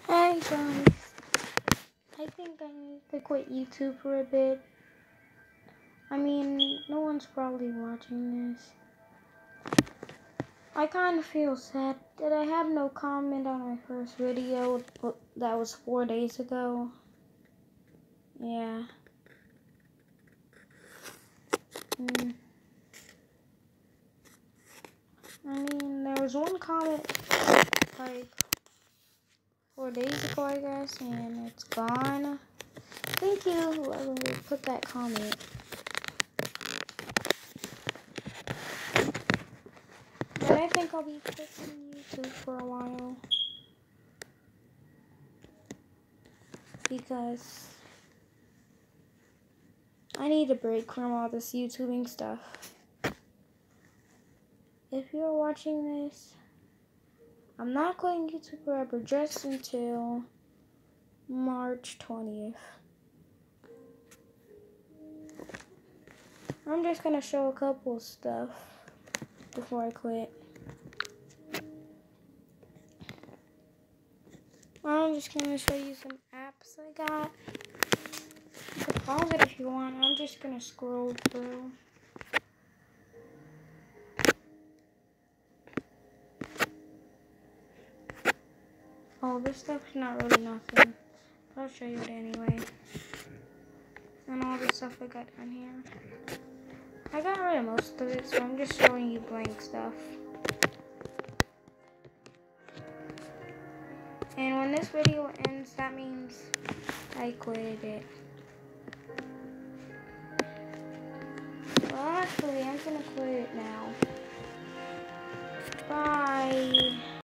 Hey guys, I think I need to quit YouTube for a bit. I mean, no one's probably watching this. I kind of feel sad that I have no comment on my first video that was 4 days ago. Yeah. I mean, there was one comment like 4 days ago, I guess, and it's gone. Thank you, whoever put that comment. But I think I'll be quitting YouTube for a while. Because I need a break from all this YouTubing stuff. If you're watching this, I'm not quitting YouTube forever, just until March 20th. I'm just gonna show a couple stuff before I quit. I'm just gonna show you some apps I got. You can pause it if you want. I'm just gonna scroll through. Oh, this stuff's not really nothing. I'll show you it anyway. And all the stuff I got down here. I got rid of most of it, so I'm just showing you blank stuff. And when this video ends, that means I quitted it. Well, actually, I'm gonna quit it now. Bye.